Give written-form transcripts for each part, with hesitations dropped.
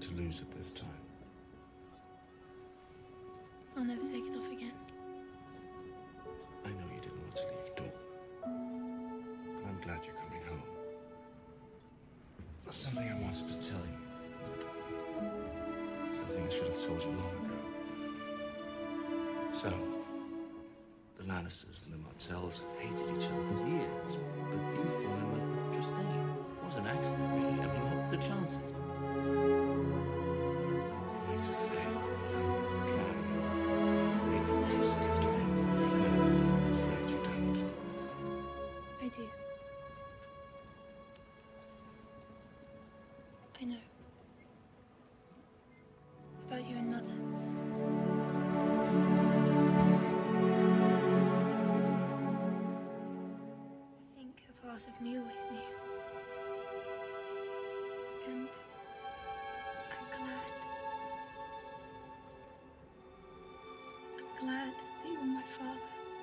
to lose it this time. I'll never take it off again. I know you didn't want to leave Dawn, but I'm glad you're coming home. There's something I wanted to tell you. Something I should have told you long ago. So, the Lannisters and the Martells have hated each other for years, but you fall in love with Trystane. It was an accident, really. I mean, what are the chances? I do. I know. About you and Mother. I think a part of me always knew. And I'm glad. I'm glad that you were my father.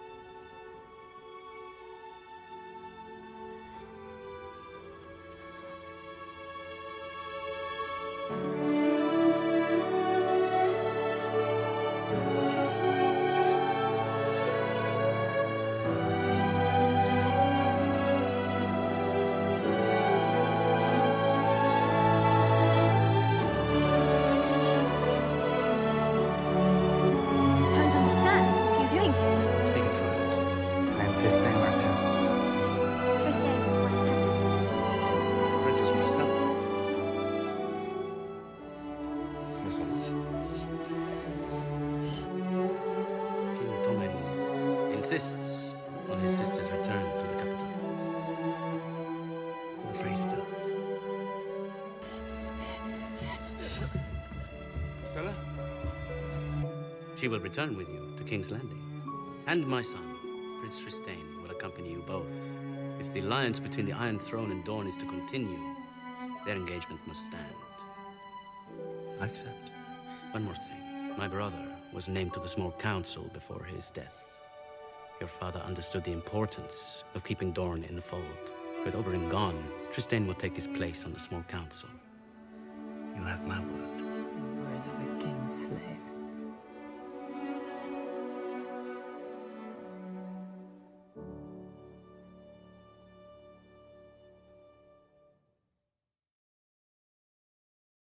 Insists on his sister's return to the capital. I'm afraid he does. Stella? She will return with you to King's Landing. And my son, Prince Trystane, will accompany you both. If the alliance between the Iron Throne and Dorne is to continue, their engagement must stand. I accept. One more thing. My brother was named to the Small Council before his death. Your father understood the importance of keeping Dorne in the fold. With Oberyn gone, Trystane will take his place on the Small Council. You have my word.